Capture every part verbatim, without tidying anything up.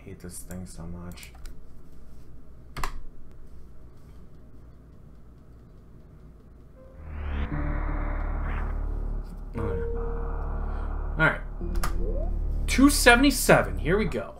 hate this thing so much. Alright. two seventy-seven. Here we go.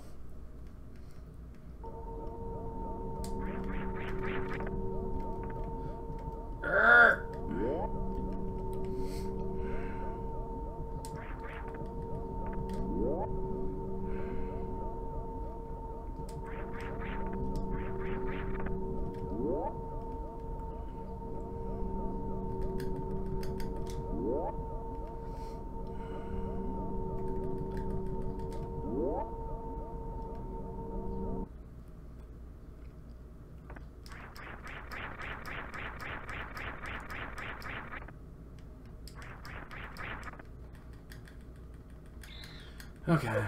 Okay.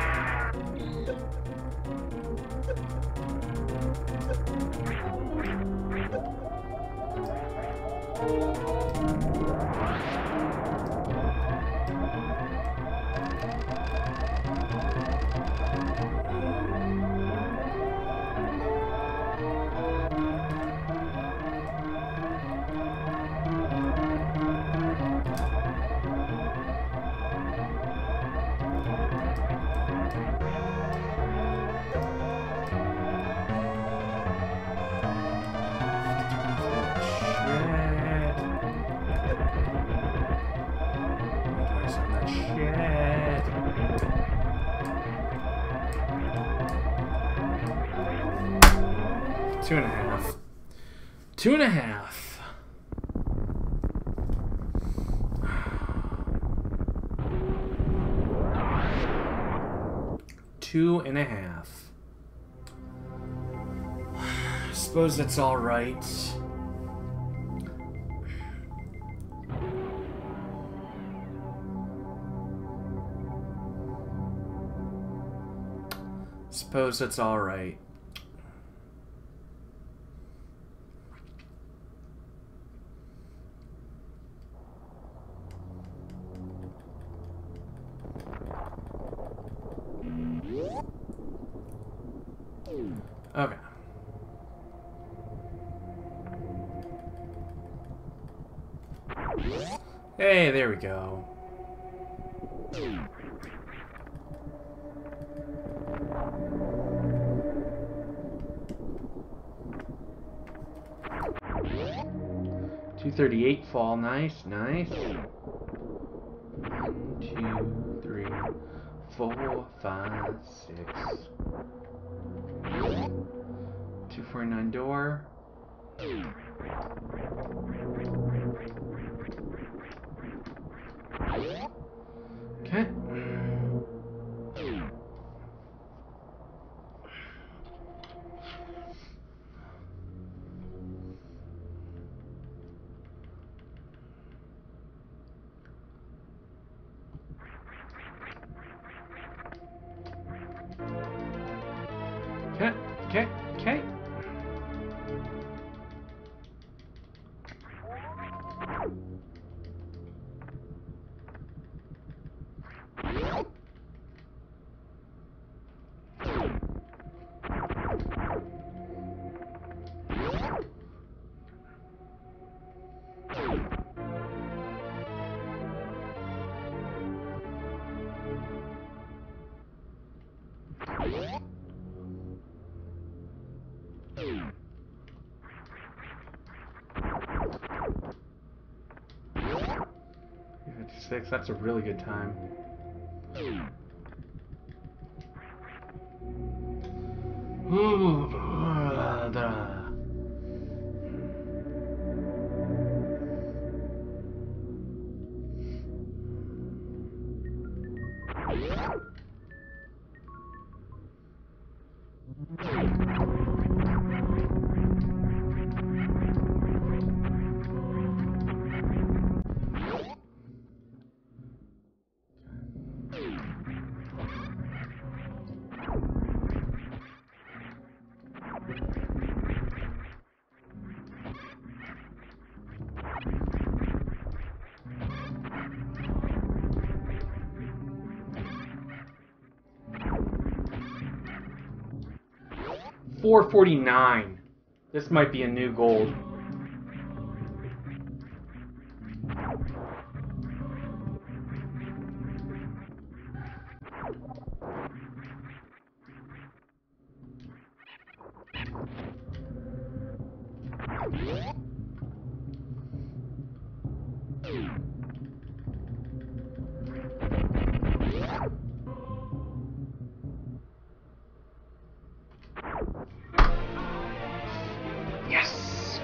Two and a half. Two and a half. Two and a half. I suppose that's all right. Suppose that's all right. Okay. Hey, there we go. two thirty-eight fall, nice, nice. One, two, three, four, five, six. two forty-nine door. Okay. Okay, okay, okay. fifty-six, that's a really good time. Ooh, uh, the... four forty-nine. This might be a new gold. Yes!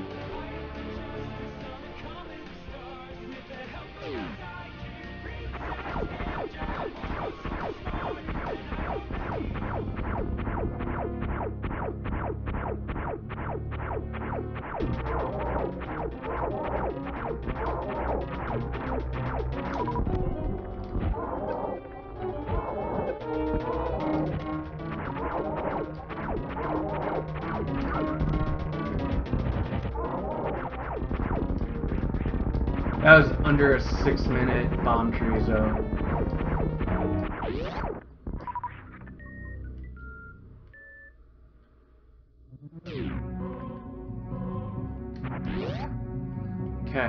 That was under a six minute bomb tree zone. Okay.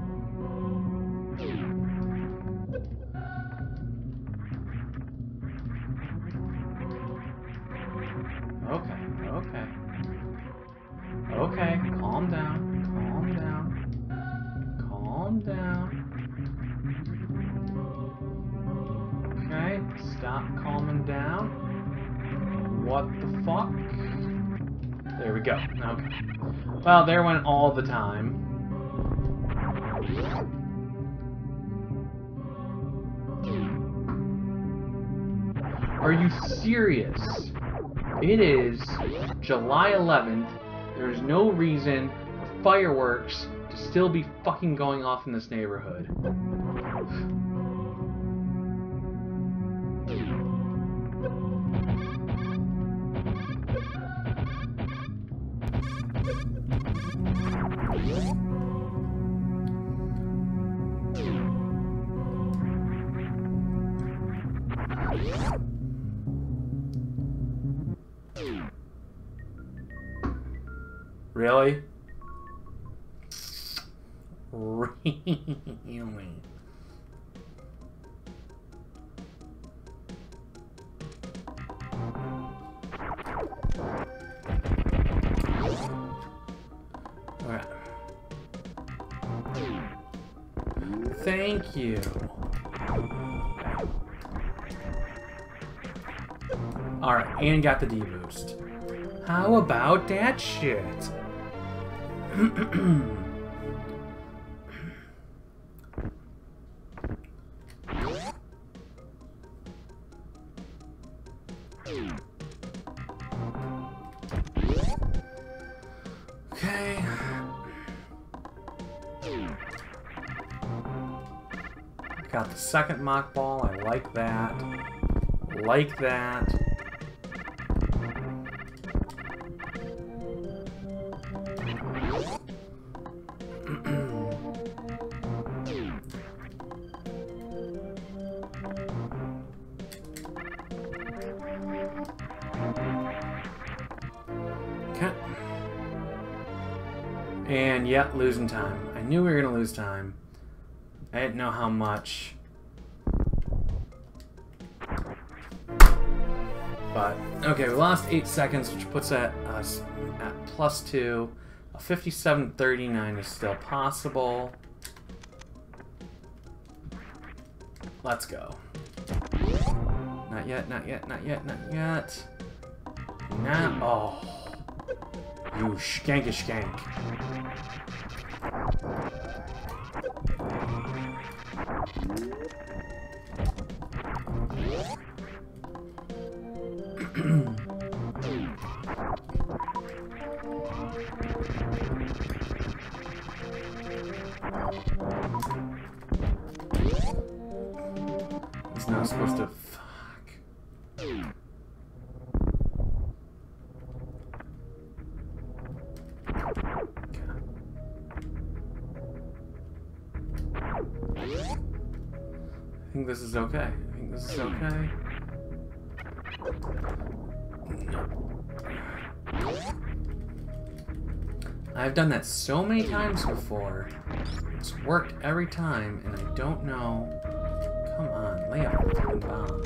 Okay, okay. Okay, calm down, calm down. Calm down. Okay, stop calming down. What the fuck? There we go. Okay. Well, there went all the time. Are you serious? It is July eleventh. There's no reason for fireworks to still be fucking going off in this neighborhood. Really? Really? Alright. Thank you. Alright, and got the D-boost. How about that shit? Okay. Got the second mock ball. I like that. Like that. Okay. And yeah, losing time. I knew we were gonna lose time. I didn't know how much. But okay, we lost eight seconds, which puts at us at plus two. A fifty-seven thirty-nine is still possible. Let's go. Not yet, not yet, not yet, not yet. Not. Oh. You skanky skank. It's not supposed to. Fuck. I think this is okay. I think this is okay. I've done that so many times before. It's worked every time, and I don't know. Come on, lay off the fucking bomb.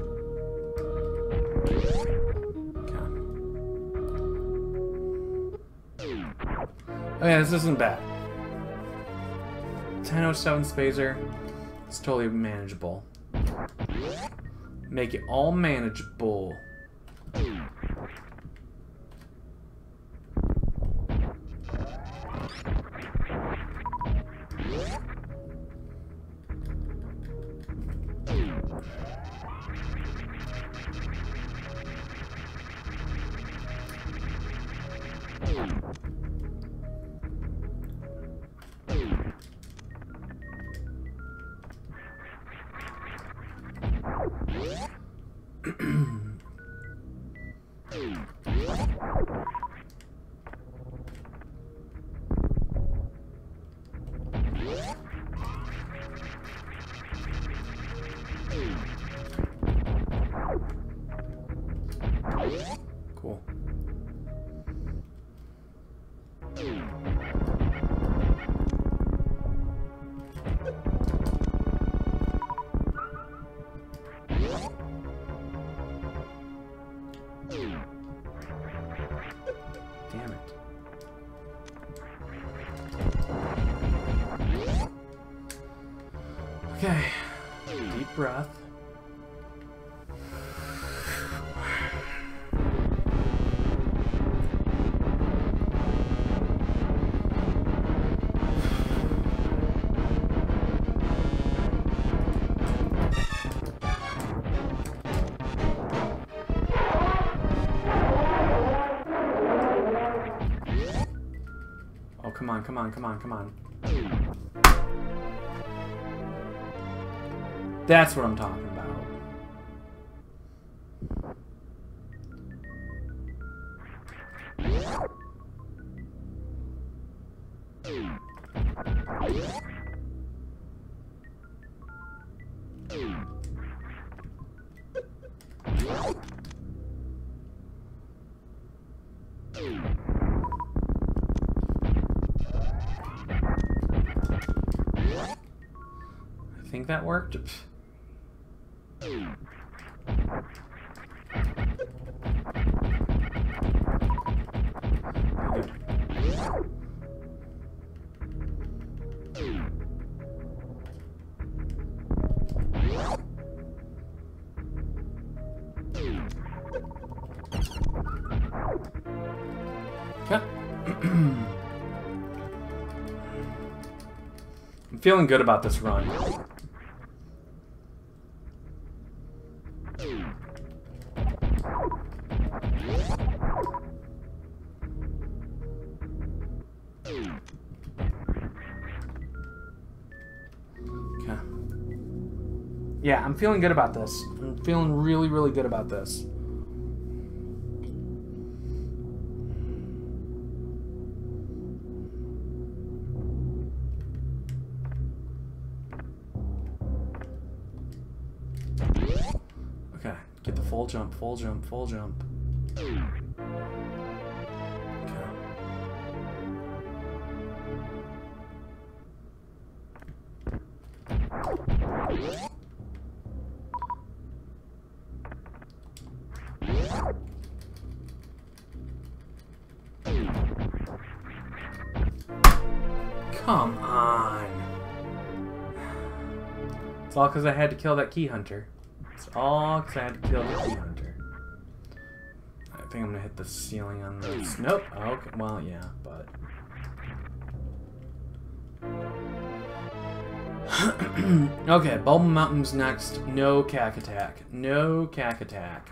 Okay. Oh yeah, this isn't bad. ten oh seven Spazer. It's totally manageable. Make it all manageable. Cool. Damn it. Okay. Deep breath. Come on, come on, come on, come on. That's what I'm talking about. I think that worked. Okay. I'm feeling good about this run. Okay. Yeah, I'm feeling good about this. I'm feeling really, really good about this. Okay, get the full jump, full jump, full jump. Okay. Come on. It's all because I had to kill that key hunter. It's all because I had to kill the key hunter. I think I'm going to hit the ceiling on this. Nope. Okay. Well, yeah, but... Okay, Bulb Mountain's next. No cack attack. No cack attack.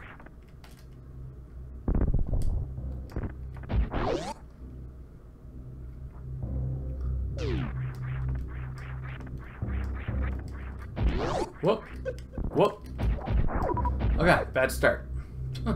Whoop. Whoop. Okay, bad start. Huh.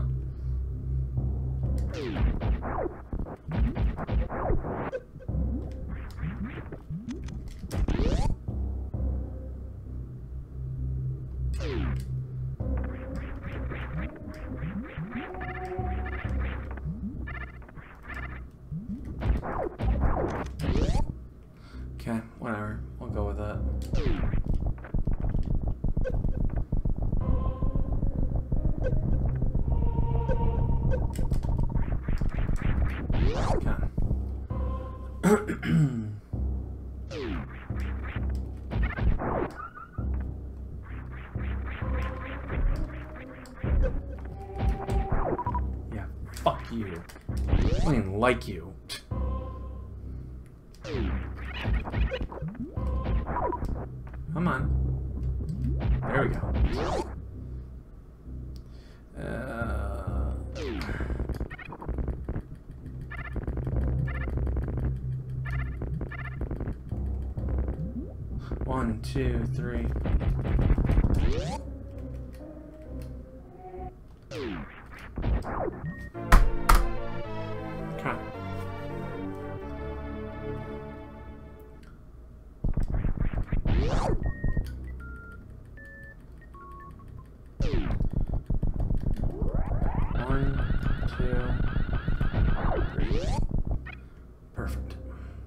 Yeah, fuck you. I don't even like you. Come on. There we go. Uh... One, two, three. Okay. One, two, three. Perfect.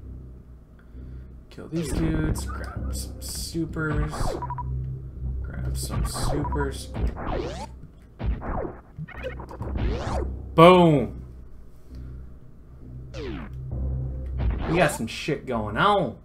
Kill these dudes, grab some supers, grab some supers. Boom! We got some shit going on.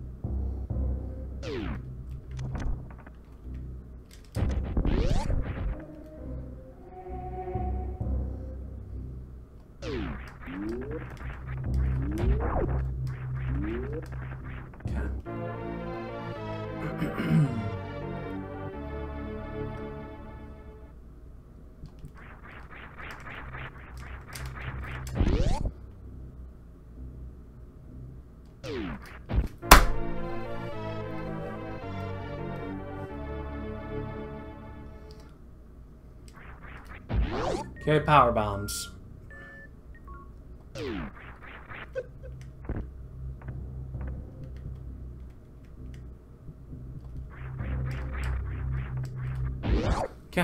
Okay, power bombs. Okay.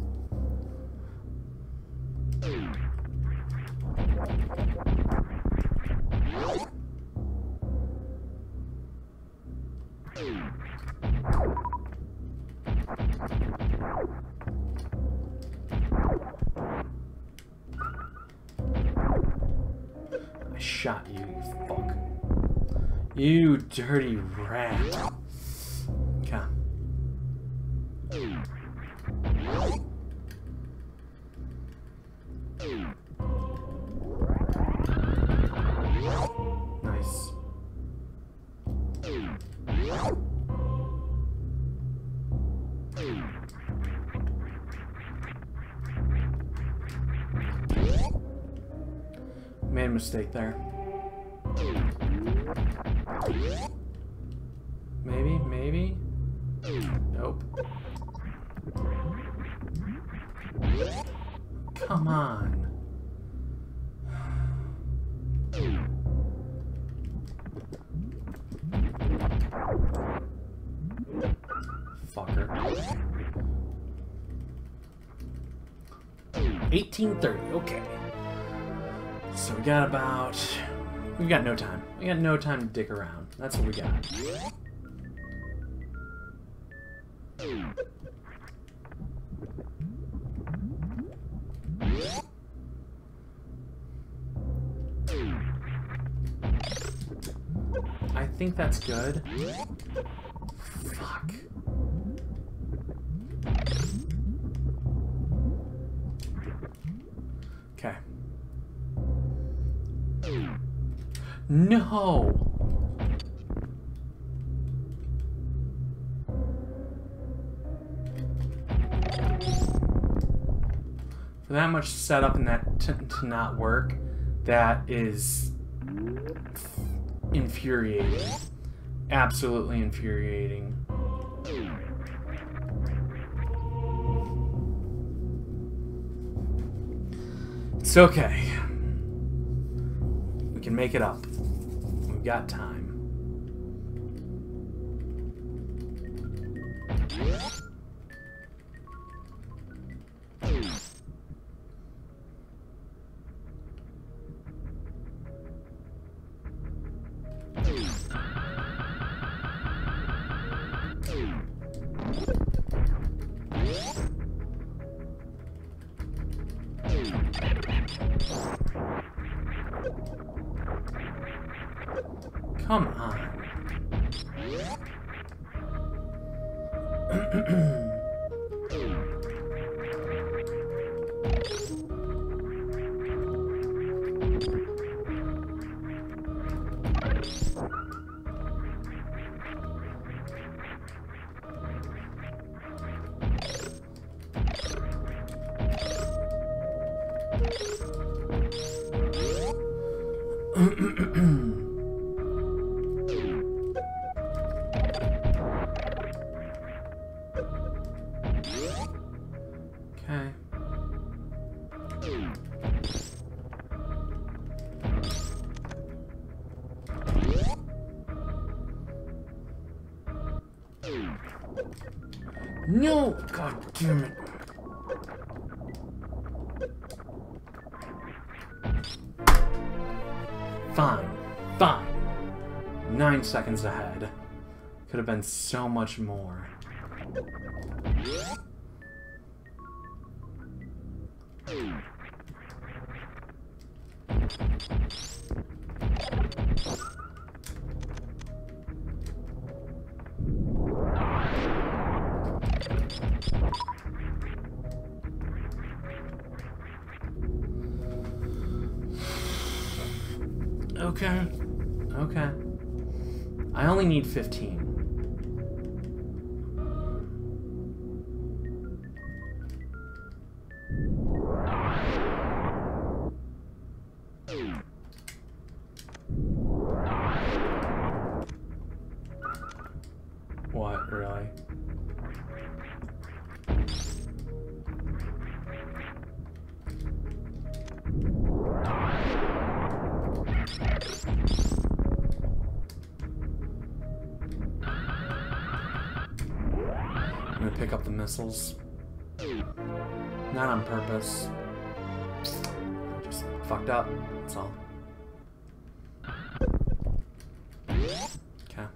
I shot you, you fuck. You dirty rat. Okay. Nice. Made a mistake there. Maybe, maybe. Nope. Come on. Fucker. eighteen thirty, okay. So we got about... We got no time. We got no time to dick around. That's what we got. I think that's good. Fuck. Okay. No! For that much setup and that to, to not work, that is infuriating. Absolutely infuriating. It's okay. We can make it up. We've got time. Come on. Okay. No! God damn it. Fine. Fine. Nine seconds ahead. Could have been so much more. Okay. Okay. I only need fifteen. What, really? I'm gonna pick up the missiles. Not on purpose. Just fucked up, that's all. Okay.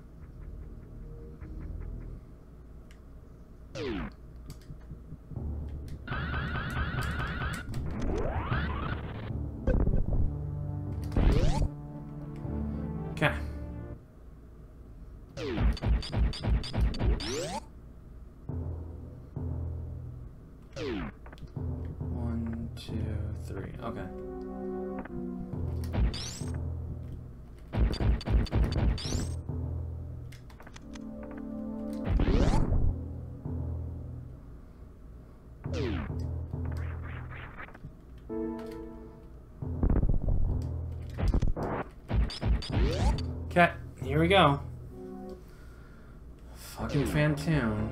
Okay. One, two, three. Okay. Okay, here we go. Fucking Phantoon.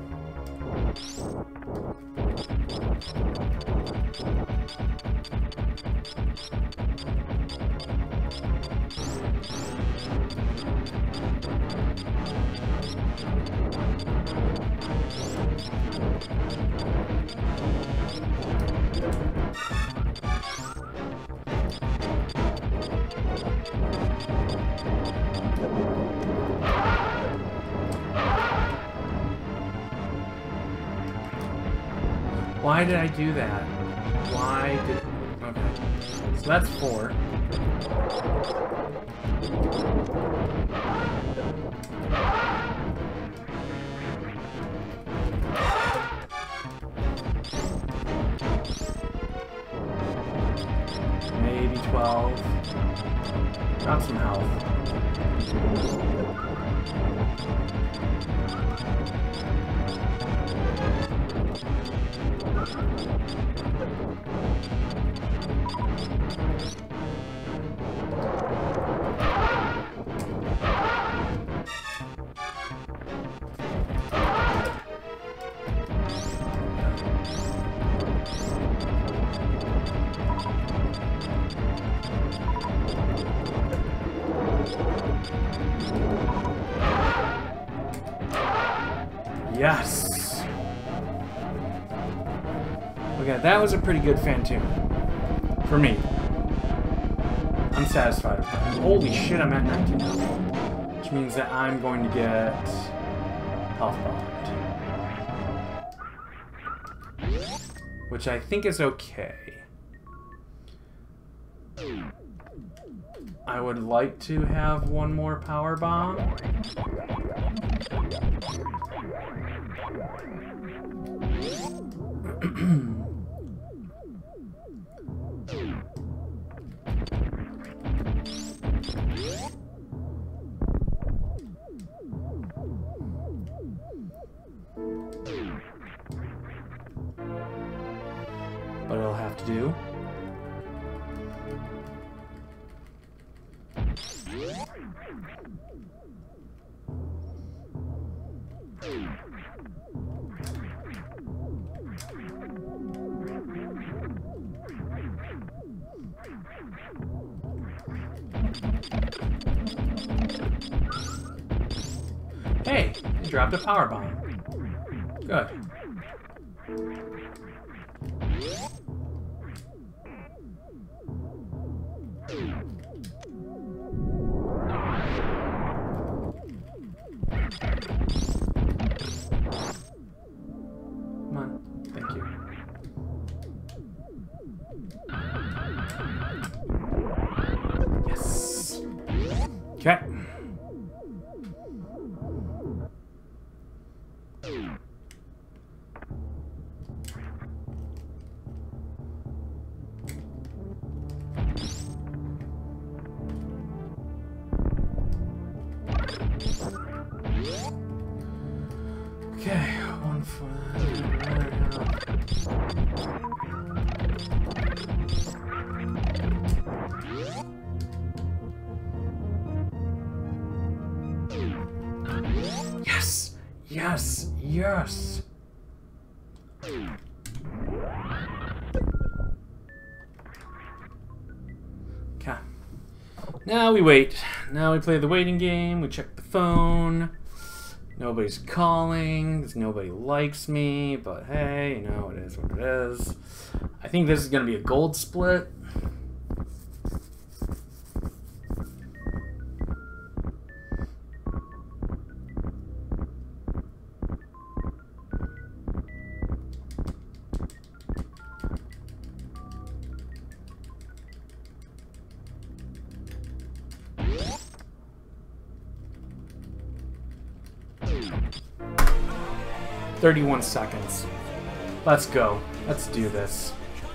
Why did I do that? Why did... Okay. So that's four. Maybe twelve. Got some health. Yes! Okay, that was a pretty good Phantoon. For me. I'm satisfied with that. Holy shit, I'm at nineteen health. Which means that I'm going to get health bombed. Which I think is okay. I would like to have one more power bomb. But it'll have to do. Hey, you dropped a power bomb. Good. Come on. Thank you. Yes. Okay. Okay, one foot. Yes! Yes! Yes! Okay. Now we wait. Now we play the waiting game. We check the phone. Nobody's calling, because nobody likes me, but hey, you know, it is what it is. I think this is going to be a gold split. thirty-one seconds. Let's go. Let's do this.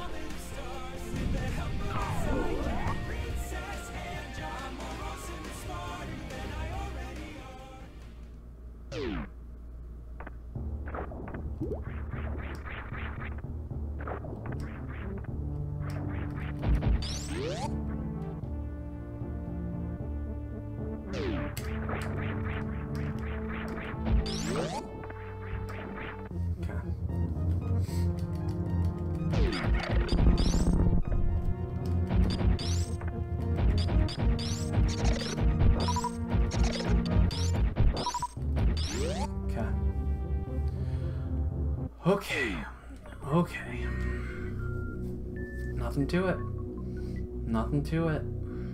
Okay. Okay. Nothing to it. Nothing to it.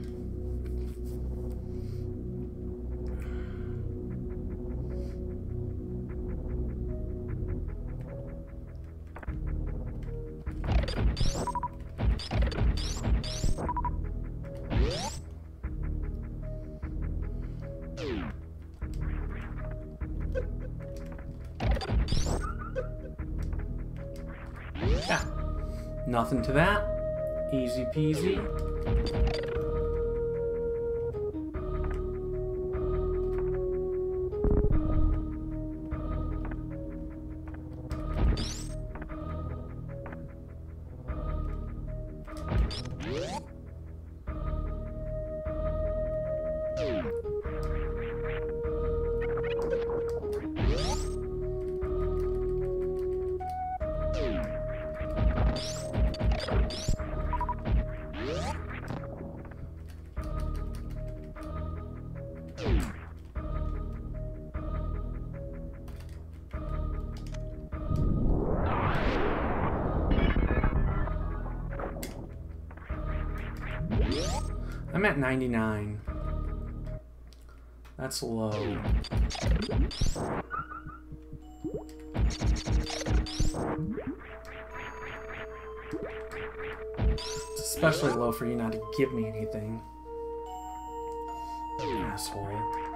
Yeah. Nothing to that. Easy peasy. I'm at ninety-nine. That's low. It's especially low for you not to give me anything. asshole.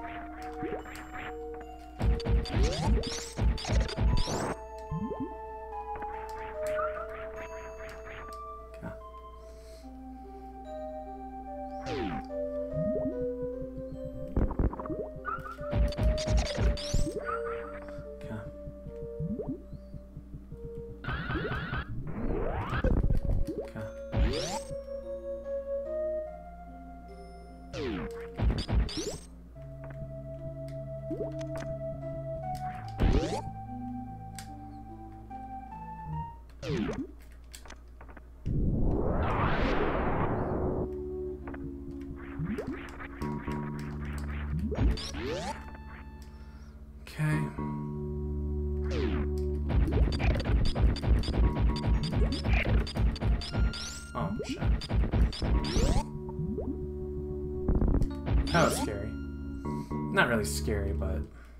Okay. Oh, shit. That was scary. Not really scary, but...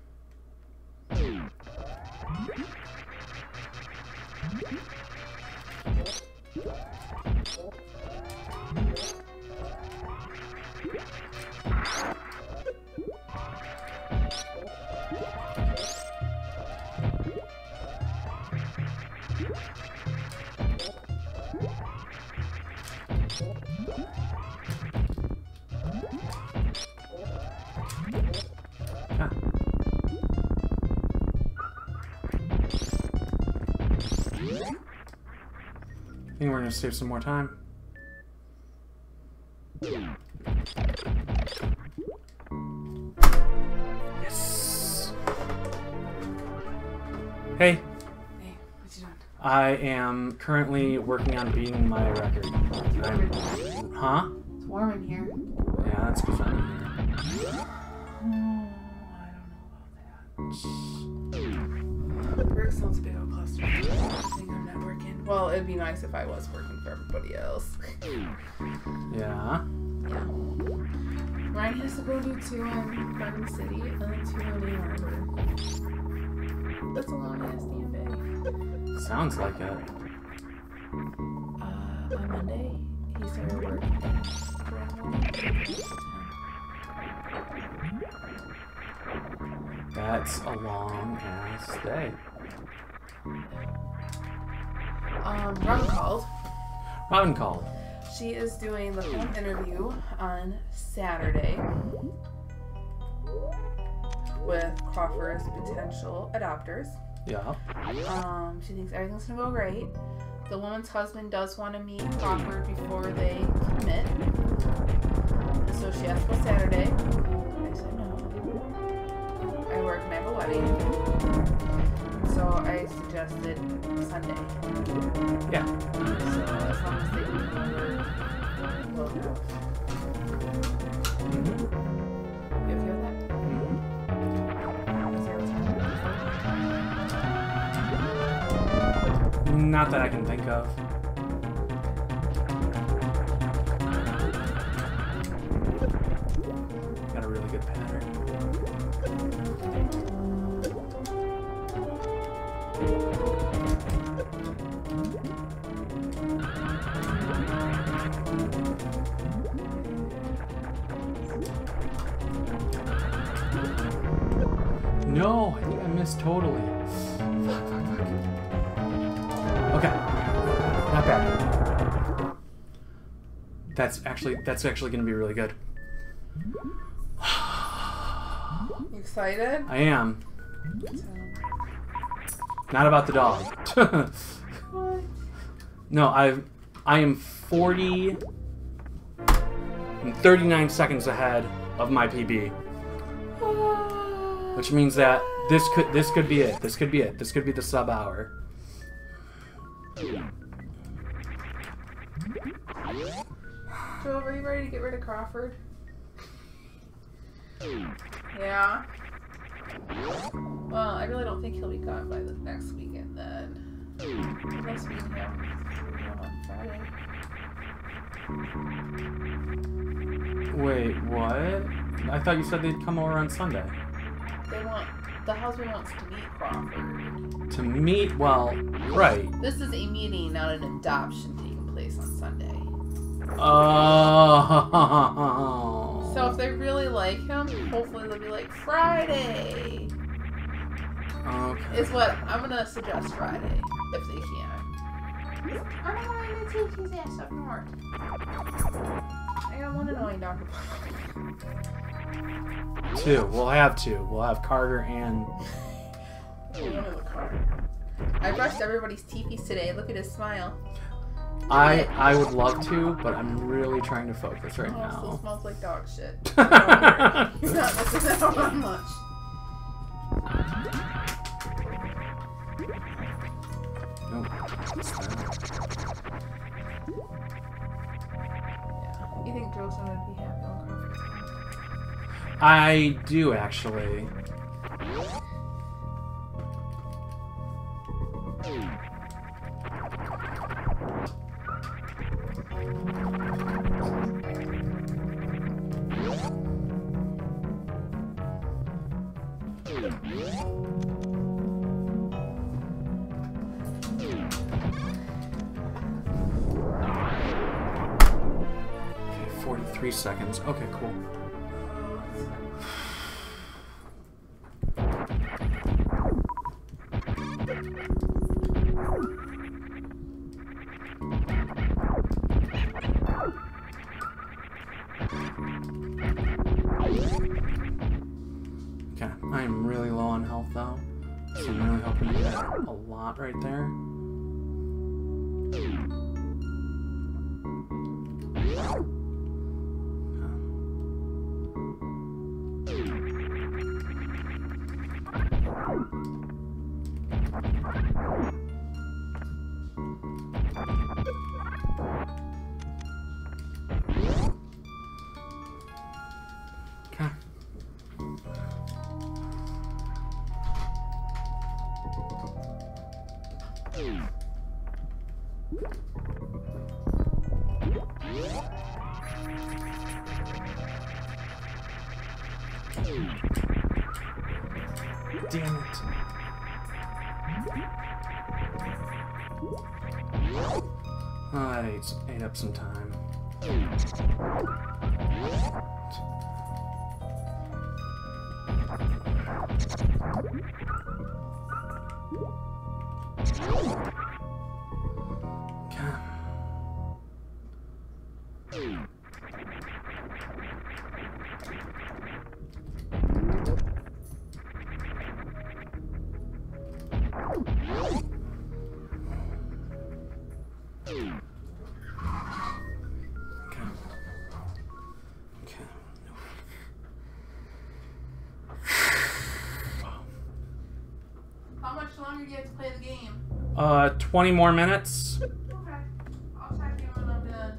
I think we're gonna save some more time. Yes. Hey. Hey, what you doing? I am currently working on beating my record. I'm, huh? It's warm in here. Yeah, that's because I'm here. Oh, I don't know about that. Work sounds a big old cluster. I think I'm not working. Well, it'd be nice if I was working for everybody else. Yeah. Yeah. Ryan has to go do two in Garden City and then two in Ann Arbor. That's a long ass damn day. Sounds like it. Uh, on Monday, he started work at That's a long ass day. Um, Robin called. Robin called. She is doing the home interview on Saturday with Crawford's potential adopters. Yeah. Um, she thinks everything's gonna go great. The woman's husband does want to meet Crawford before they commit. And so she asked about Saturday. I said no. I work and I have a wedding. So I suggested Sunday. Yeah. So as long as they can remember, we'll have. Mm-hmm. You okay with that? Mm-hmm. Is there a Not that I can think of. Got a really good pattern. No, I think I missed totally. Fuck, fuck, fuck. Okay, not bad. That's actually that's actually going to be really good. You excited? I am. So, Not about the dog. what? No, I I am forty and thirty-nine seconds ahead of my P B, which means that this could this could be it. This could be it. This could be the sub hour. Joe, are you ready to get rid of Crawford? Yeah. Well, I really don't think he'll be gone by the next weekend then. Next weekend, yeah. On Friday. Wait, what? I thought you said they'd come over on Sunday. They want, the husband wants to meet Crawford. To meet, well, right. This is a meeting, not an adoption taking place on Sunday. Oh. So if they really like him, hopefully they'll be like, Friday Okay. is what I'm gonna suggest. Friday, if they can. I'm going to take his ass up north. I got one annoying dog. Two. We'll have two. We'll have Carter and... I brushed everybody's teepees today. Look at his smile. I I would love to, but I'm really trying to focus right Oh, still now. smells like dog shit. He's not missing out on much. Nope. Yeah. You think Joe's gonna be happy on Christmas? I do actually. Okay, forty-three seconds. Okay, cool. Okay, I am really low on health though, so I'm really hoping to get a lot right there. Okay. Damn it. Oh, that ate, ate up some time. How much longer do you have to play the game? Uh, twenty more minutes. Okay. I'll check you when I'm done.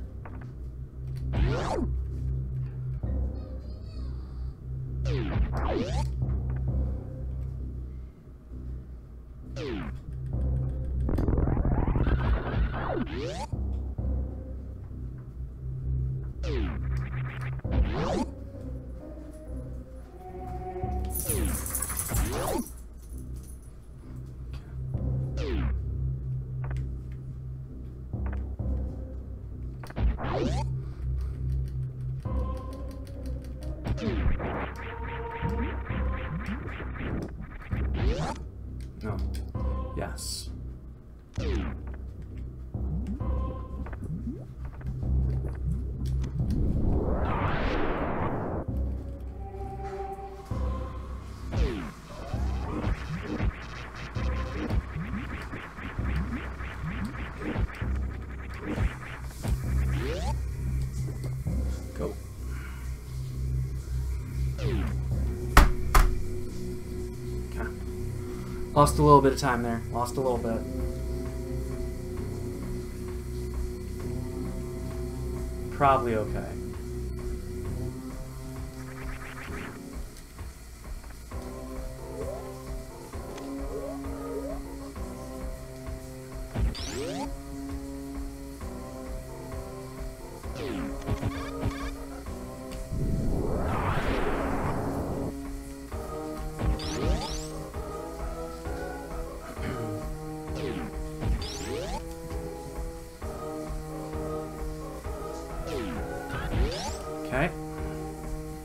No. Yes. Go. Okay. Lost a little bit of time there. Lost a little bit. Probably okay. Okay.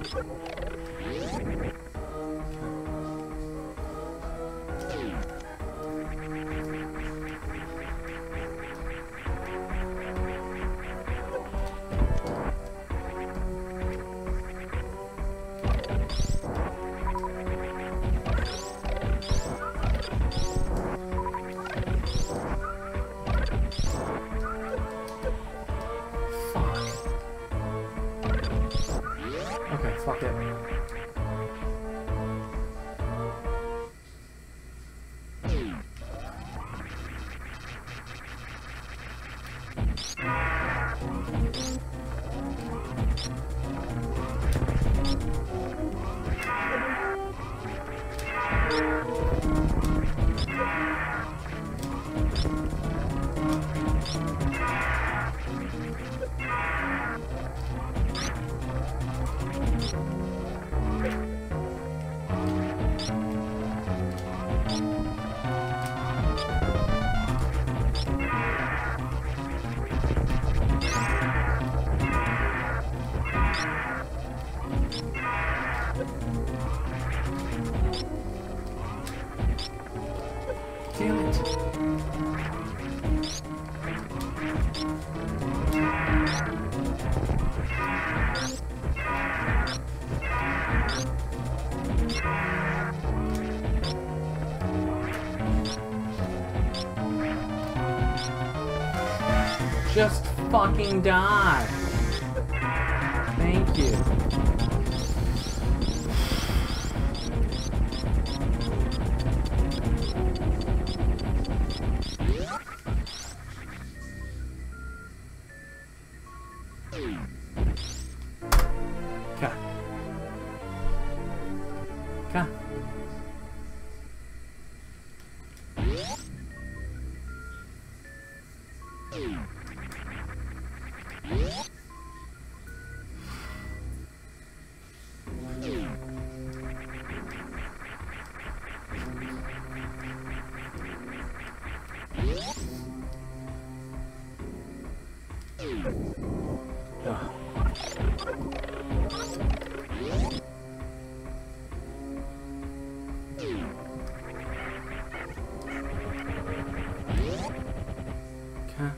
Fuck it. Damn it. Just fucking die. Thank you. Okay. Okay. Ugh. Okay.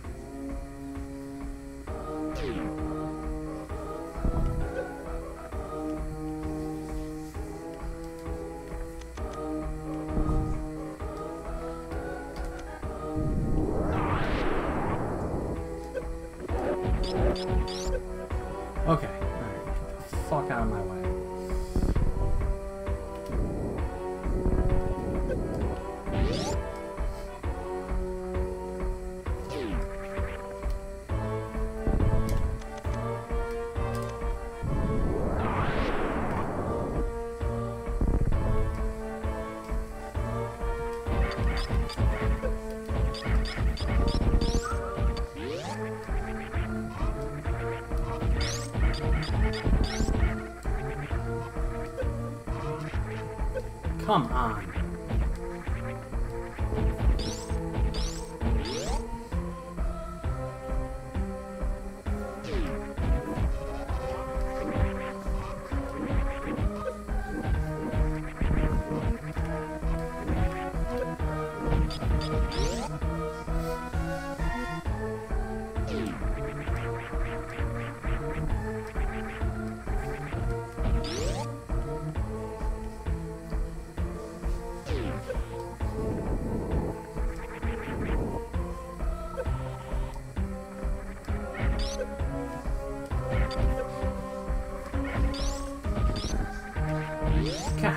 Okay, alright, get the fuck out of my way. Come on. Okay.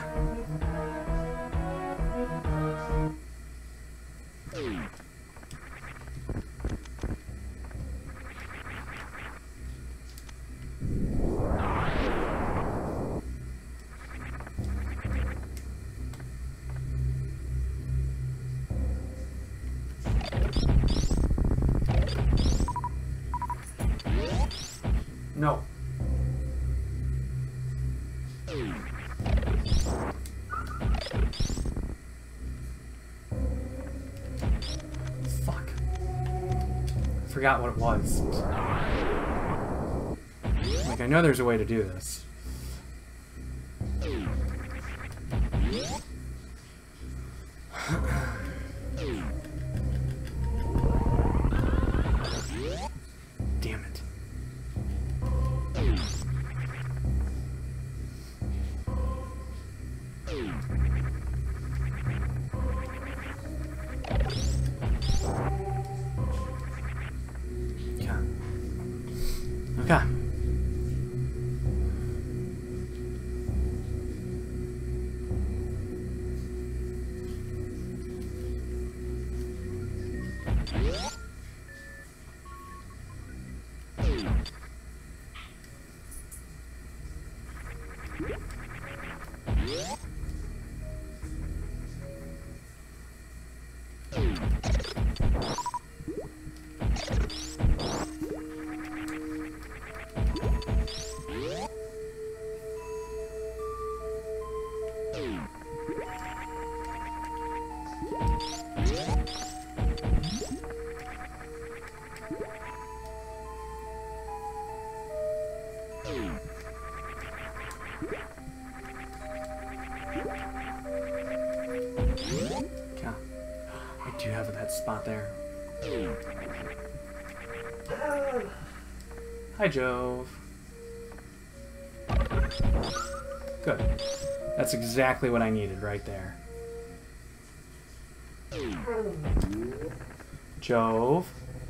No. Fuck. I forgot what it was. Like, I know there's a way to do this. Damn it. Okay. Okay. I do have that spot there. Hi, Jove. Good. That's exactly what I needed right there. Jove.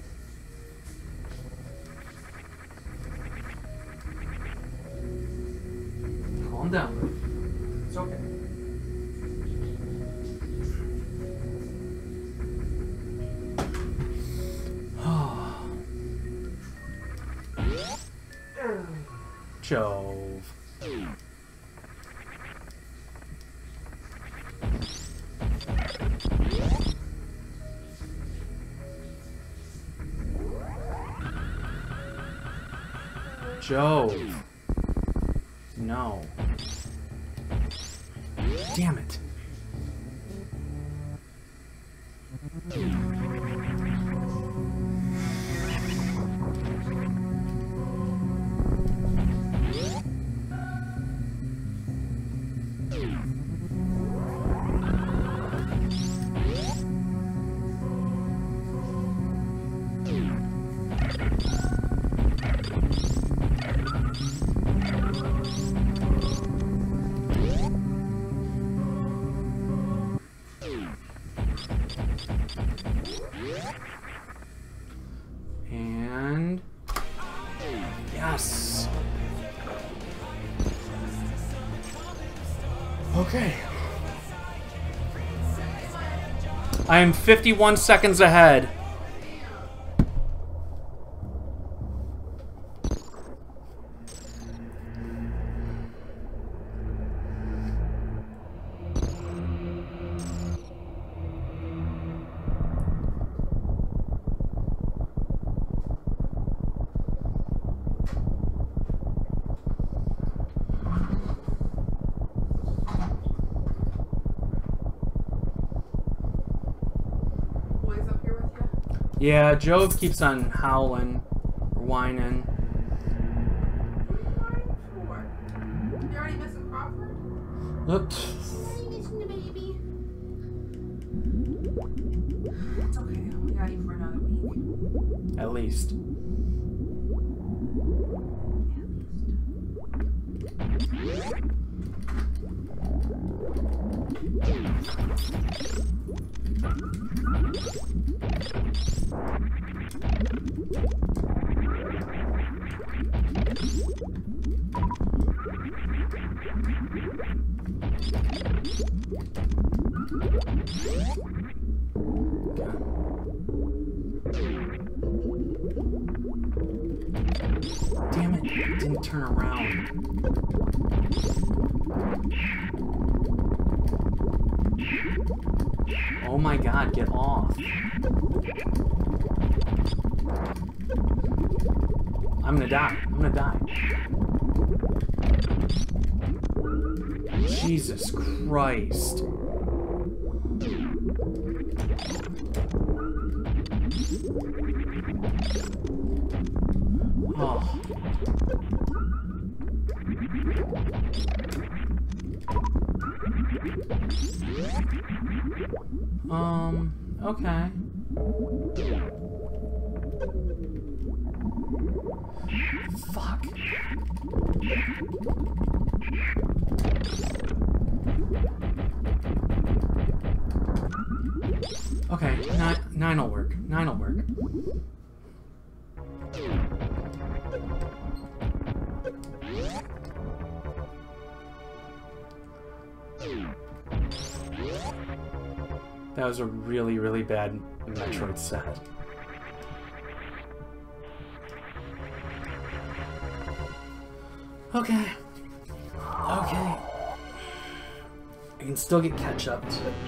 Calm down. It's okay. Jove. Jove. No. Damn it. And yes. Okay. I am fifty-one seconds ahead. Yeah, Jove keeps on howling or whining. What are you whining for? You already missing Crawford? Oops. Are you missing the baby? It's okay. We got you for another week. At least. Damn it, it didn't turn around. Oh my god, get off. I'm gonna die. I'm gonna die. Jesus Christ. Oh. Um, okay. Fuck. Okay, nine, nine will work. Nine will work. That was a really, really bad Metroid set. Okay. Okay. I can still get catch up to it.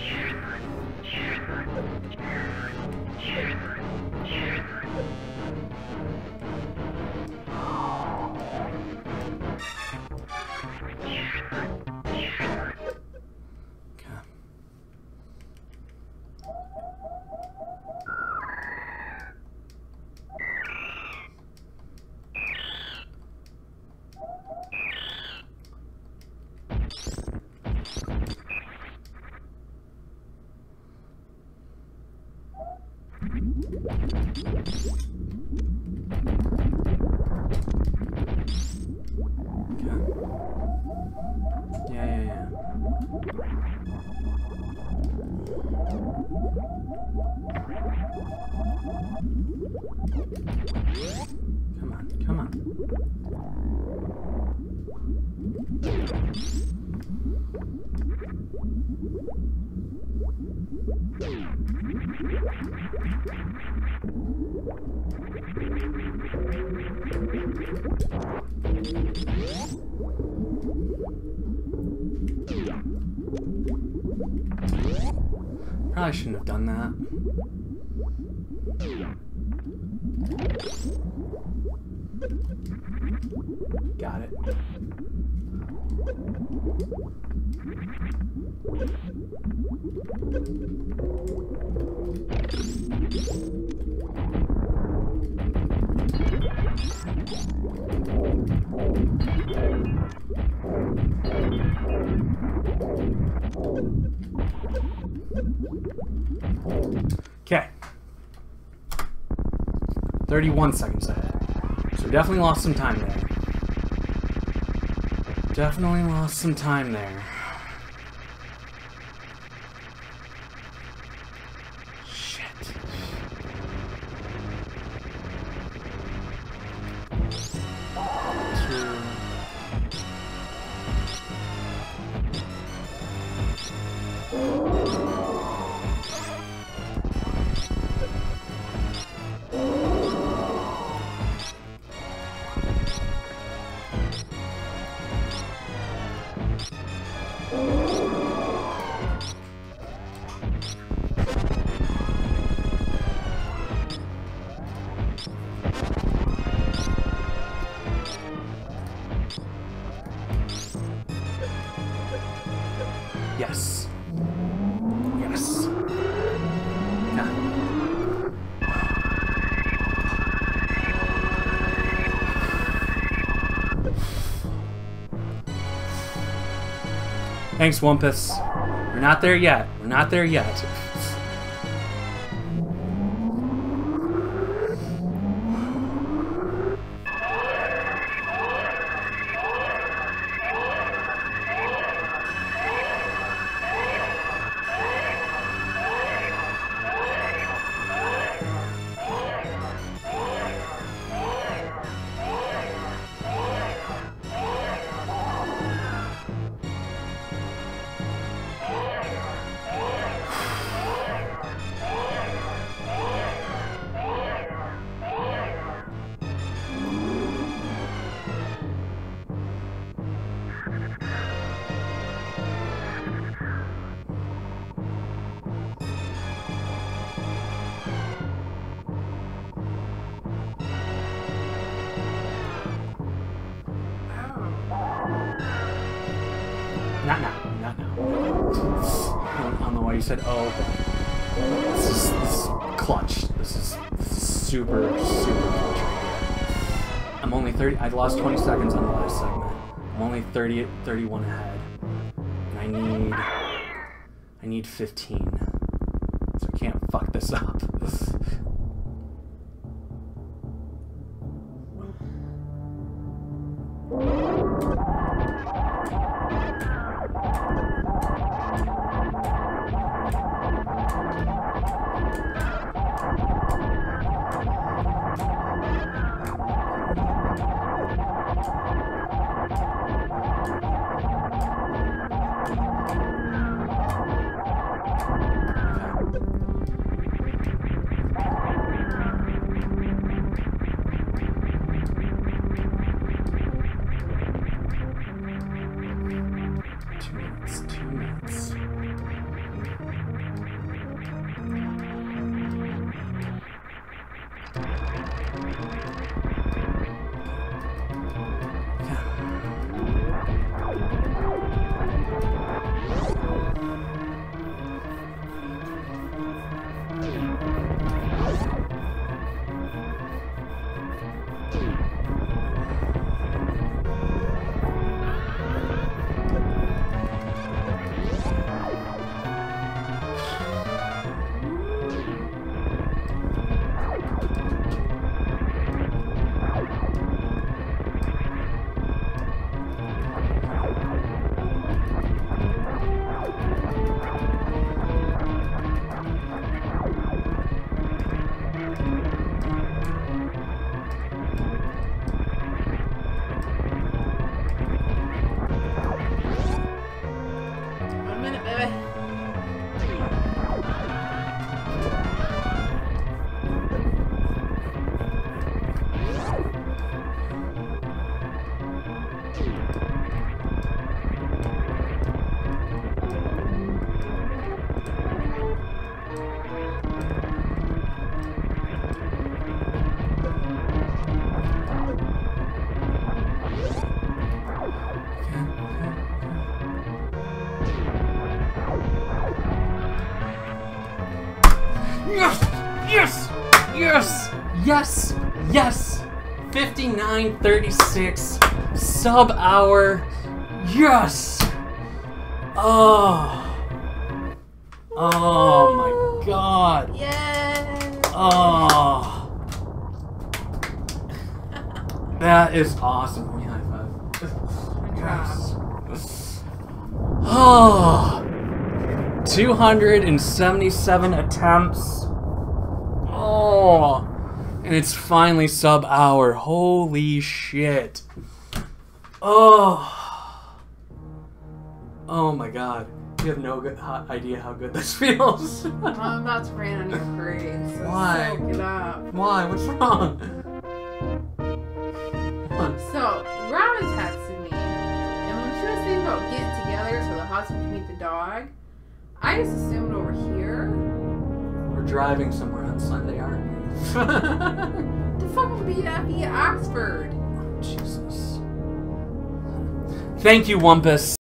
Yeah, yeah, yeah. Come on, come on. Probably shouldn't have done that. Got it. Okay. thirty-one seconds ahead. So definitely lost some time there. Definitely lost some time there. Shit. Two. Yes. Yes. Yeah. Thanks, Wumpus. We're not there yet. We're not there yet. Not now. Not now. I don't, I don't know why you said oh, but this is, this is clutch. This is super, super clutch right here. I'm only thirty. I lost twenty seconds on the last segment. I'm only thirty, thirty-one ahead. And I I need... I need fifteen. So I can't fuck this up. Yes! Yes! Yes! Yes! Yes! fifty-nine thirty-six sub hour. Yes! Oh. Oh my god. Yay! Oh. That is awesome. Give me a high five. Yes. Oh. two hundred seventy-seven attempts. Oh. And it's finally sub hour. Holy shit. Oh. Oh my god. You have no good ho- idea how good this feels. I'm about to rain on your parade, so Why? soak it up. Why? What's wrong? What? So, Robin texted me, and when she was thinking about getting together so the husband can meet the dog, I just assumed over here. We're driving somewhere on Sunday, aren't we? The fucking B F E Oxford. Jesus. Thank you, Wumpus.